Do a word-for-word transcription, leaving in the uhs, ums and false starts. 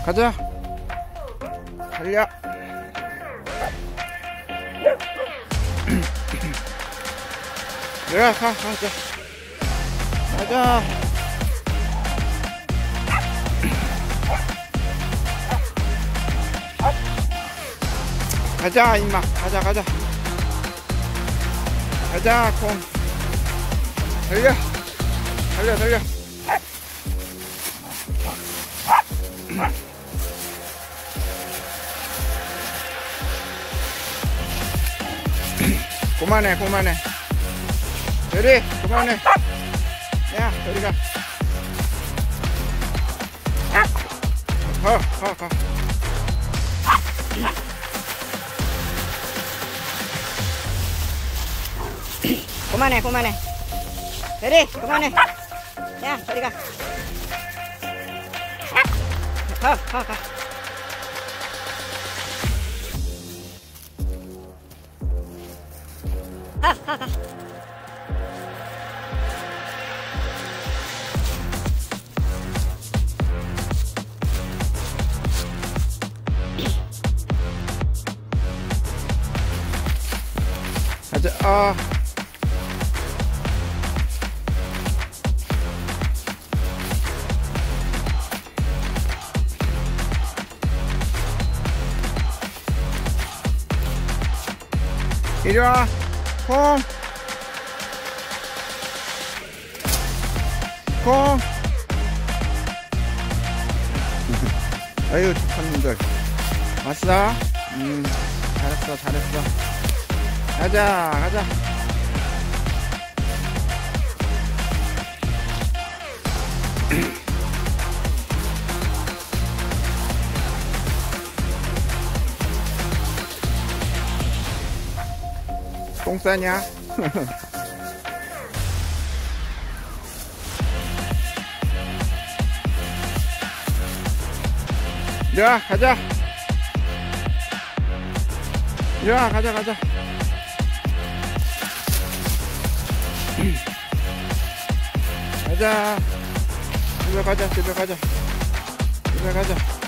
가자. 달려. 야, 가, 가자. 가자. 가자, 임마. 가자, 가자. 가자, 콩. 달려. 달려, 달려. 그만해, 그만해. 저리, 그만해. 야, 저리 가. 가, 가, 가. 그만해, 그만해. 저리, 그만해. 야, 저리 가. 가, 가, 가. 가, 가, 가. 가자. 아. 이리 와. 콩. 콩. 아유, 착한놈들. 왔어? 음, 잘했어, 잘했어. 가자, 가자. 똥 싸냐? 야, 가자. 야, 가자, 가자. 가자. 집에 가자, 집에 가자. 집에 가자.